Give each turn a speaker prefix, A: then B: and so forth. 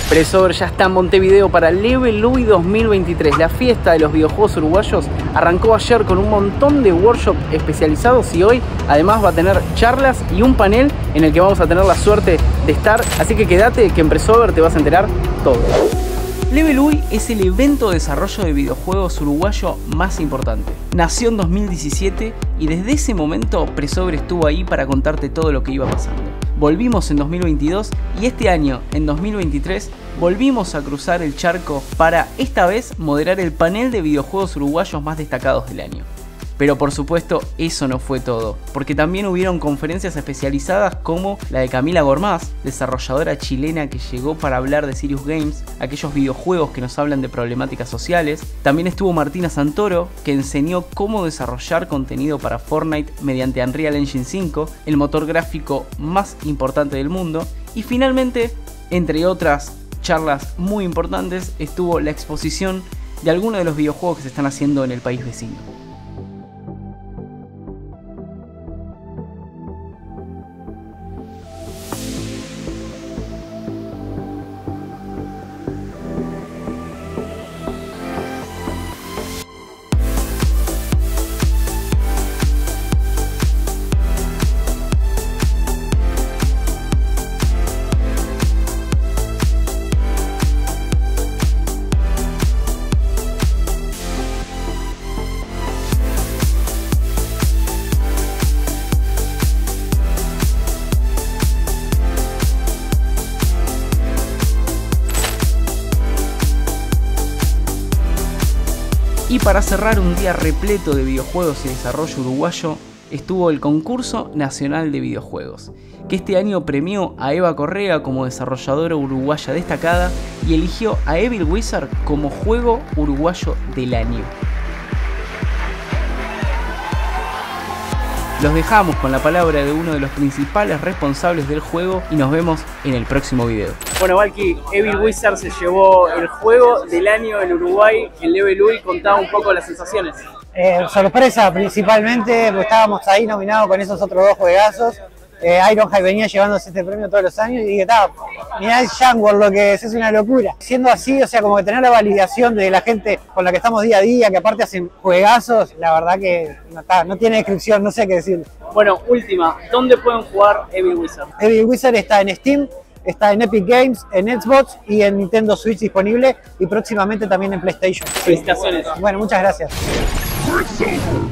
A: Presover ya está en Montevideo para Level UI 2023. La fiesta de los videojuegos uruguayos arrancó ayer con un montón de workshops especializados y hoy además va a tener charlas y un panel en el que vamos a tener la suerte de estar. Así que quédate que en Presover te vas a enterar todo. Level UI es el evento de desarrollo de videojuegos uruguayo más importante. Nació en 2017 y desde ese momento Presover estuvo ahí para contarte todo lo que iba pasando. Volvimos en 2022 y este año, en 2023, volvimos a cruzar el charco para esta vez moderar el panel de videojuegos uruguayos más destacados del año. Pero por supuesto eso no fue todo, porque también hubieron conferencias especializadas como la de Camila Gormaz, desarrolladora chilena que llegó para hablar de Serious Games, aquellos videojuegos que nos hablan de problemáticas sociales. También estuvo Martina Santoro, que enseñó cómo desarrollar contenido para Fortnite mediante Unreal Engine 5, el motor gráfico más importante del mundo. Y finalmente, entre otras charlas muy importantes, estuvo la exposición de algunos de los videojuegos que se están haciendo en el país vecino. Y para cerrar un día repleto de videojuegos y desarrollo uruguayo, estuvo el Concurso Nacional de Videojuegos, que este año premió a Eva Correa como desarrolladora uruguaya destacada y eligió a Evil Wizard como juego uruguayo del año. Los dejamos con la palabra de uno de los principales responsables del juego y nos vemos en el próximo video. Bueno, Valky, Evil Wizard se llevó el juego del año en Uruguay, en Level UI. Contaba un poco las sensaciones.
B: Sorpresa principalmente, porque estábamos ahí nominados con esos otros dos juegazos. Ironhide venía llevándose este premio todos los años y dije, mirá el Jangworld, lo que es una locura. Siendo así, o sea, como que tener la validación de la gente con la que estamos día a día, que aparte hacen juegazos, la verdad que no tiene descripción, no sé qué decir.
A: Bueno, última, ¿dónde pueden jugar Evil Wizard?
B: Evil Wizard está en Steam, está en Epic Games, en Xbox y en Nintendo Switch disponible y próximamente también en PlayStation.
A: Felicitaciones.
B: Bueno, muchas gracias.